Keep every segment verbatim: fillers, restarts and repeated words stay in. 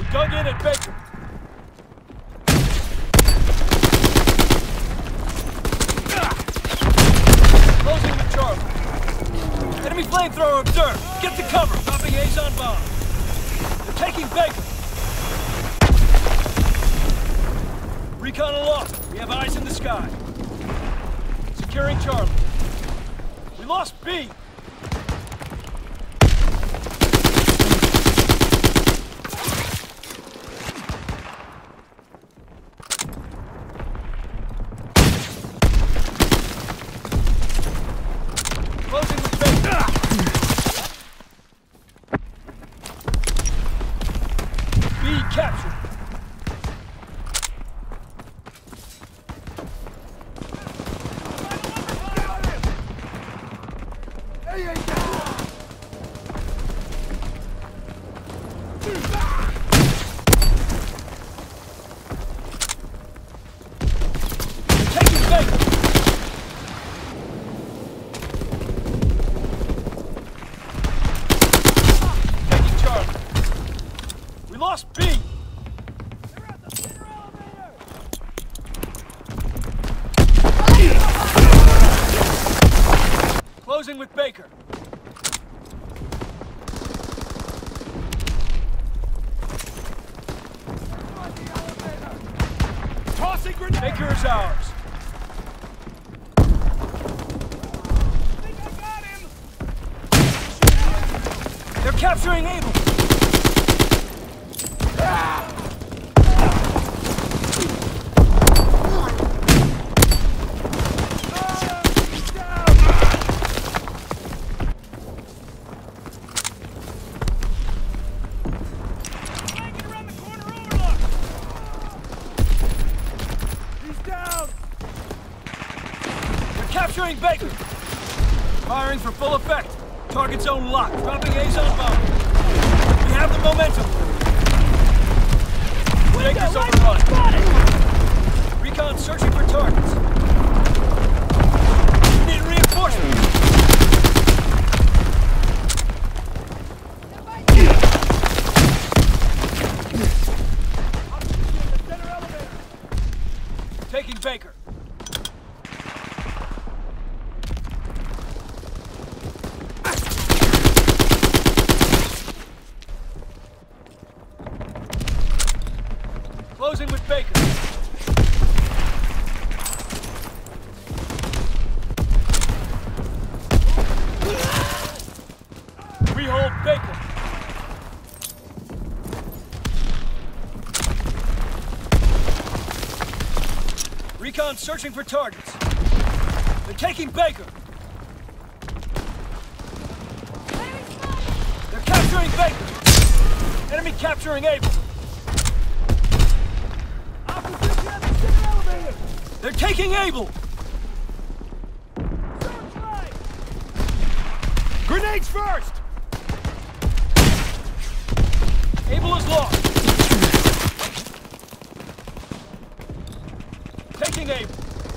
dug in at Baker. Closing with Charlie. Enemy flamethrower observed. Get to cover. Dropping Azon bomb. They're taking Baker. Recon aloft. We have eyes in the sky. Securing Charlie. We lost B. Closing with Baker. B captured. We lost B! They're at the center elevator! Closing with Baker. Tossing grenade! Baker is ours. I think I got him! They're capturing Able! Capturing Baker! Firing for full effect. Target zone locked. Dropping Azon bomb. We have the momentum. Baker's overrun. Got it! Recon searching for targets. We need reinforcements. Taking Baker. Closing with Baker. We hold Baker. Recon searching for targets. They're taking Baker. They're capturing Baker. Enemy capturing Able. They're taking Able! Searchlight! Grenades first! Able is lost. Taking Able.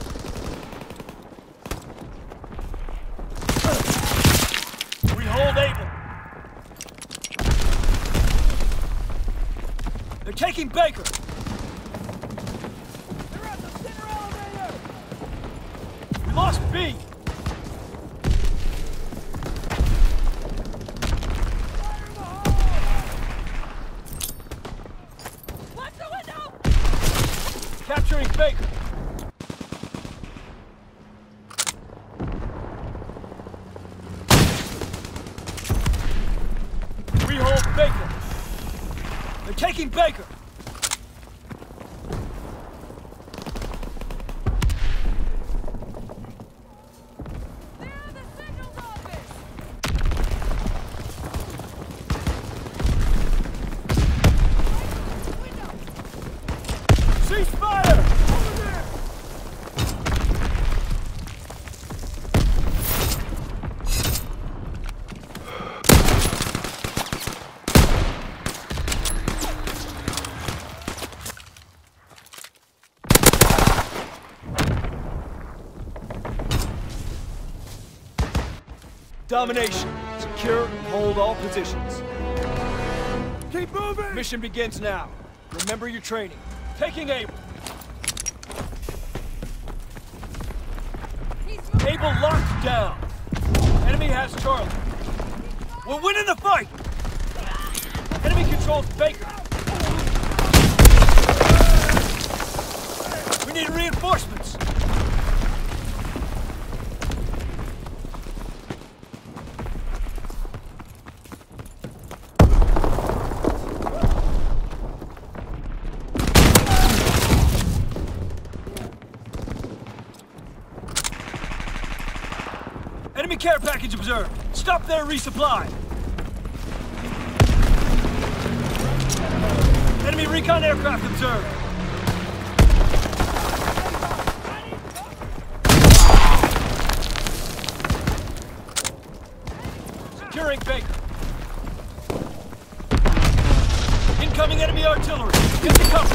We hold Able. They're taking Baker. Lost B! Fire in the hole! Watch the window! Capturing Baker. We hold Baker. They're taking Baker. Ceasefire! Over there! Domination. Secure and hold all positions. Keep Keep moving! Mission begins now. Remember your training. Taking Able. Able locked down. Enemy has Charlie. We're winning the fight! Enemy controls Baker. We need reinforcements. Enemy care package observed. Stop there, resupply. Enemy recon aircraft observed. Securing Baker. Incoming enemy artillery. Get to cover.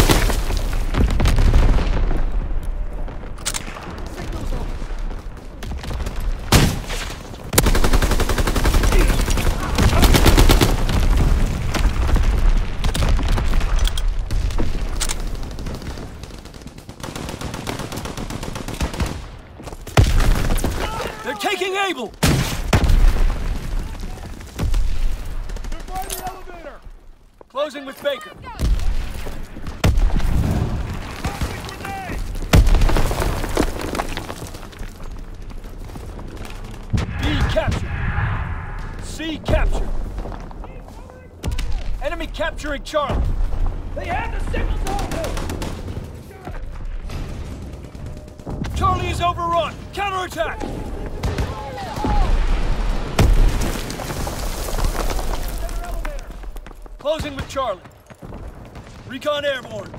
They're taking Able! They're by the elevator! Closing with Baker. B captured. C captured. Enemy capturing Charlie. They have the signal zone! Charlie is overrun. Counterattack! Closing with Charlie. Recon airborne.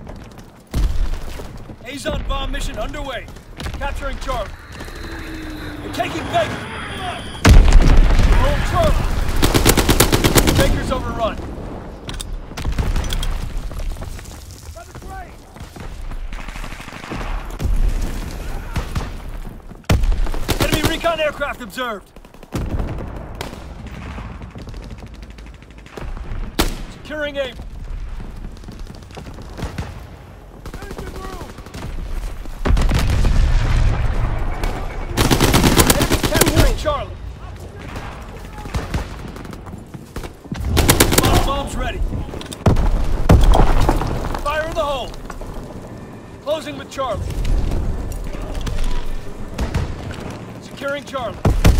Azon bomb mission underway. Capturing Charlie. We're taking Baker. Hold Charlie. Baker's overrun. By the train! Enemy recon aircraft observed. Securing Able. Engine room! Enemy capturing Charlie. Bomb bombs ready. Fire in the hole. Closing with Charlie. Securing Charlie.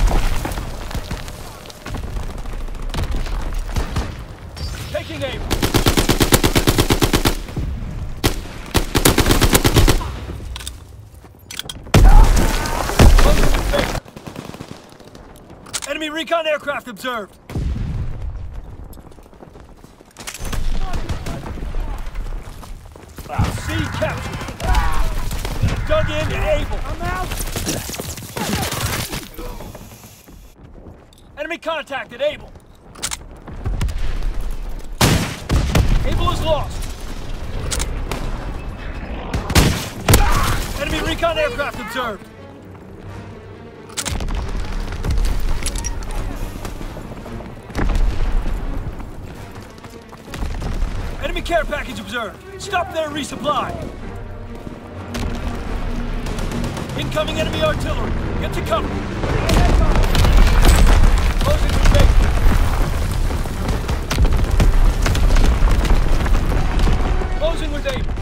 Taking Able. Closing with Baker. Enemy recon aircraft observed. C captured. Dug in to Able. I'm out! Enemy contacted Able. Able is lost. Enemy recon aircraft observed. Enemy care package observed. Stop there, resupply. Incoming enemy artillery. Get to cover. Closing with Baker. Closing with Able.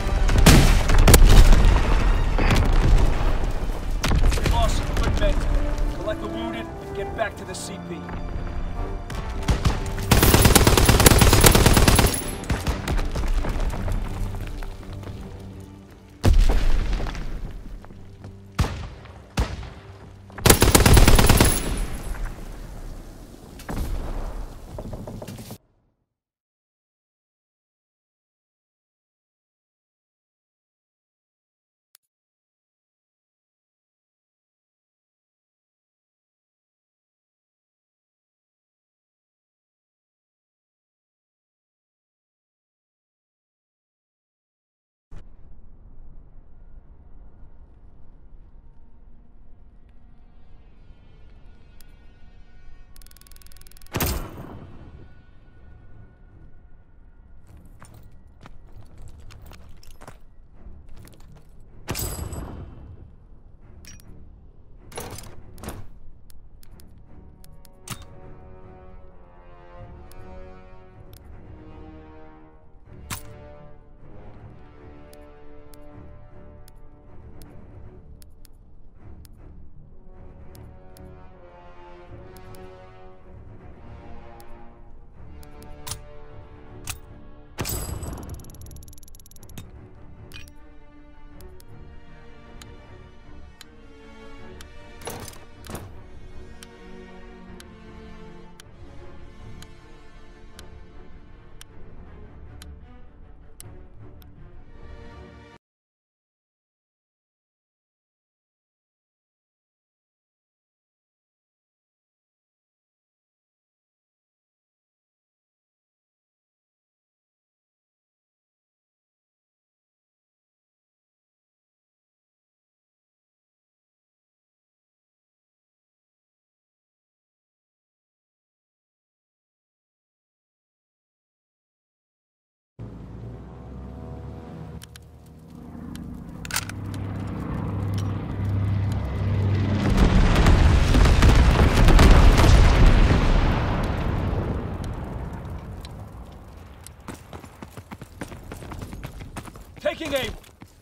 We lost some good men. Collect the wounded and get back to the C P. Taking Able.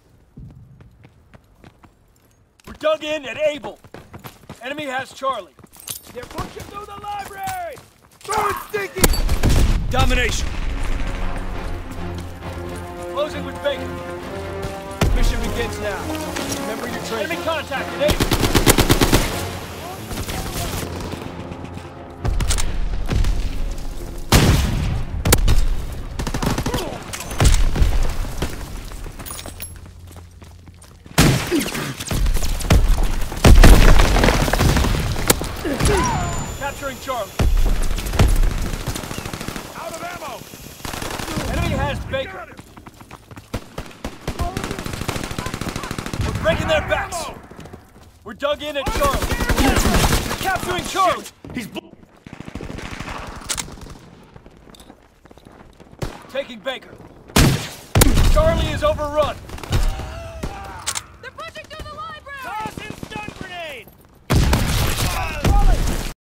We're dug in at Able. Enemy has Charlie. They're pushing through the library! Throwing sticky! Domination. Closing with Baker. Mission begins now. Remember your training. Enemy contact at Able. Capturing Charlie. Out of ammo! Enemy has Baker. We're breaking their backs. We're dug in at Charlie. We're capturing Charlie. He's taking Baker. Charlie is overrun.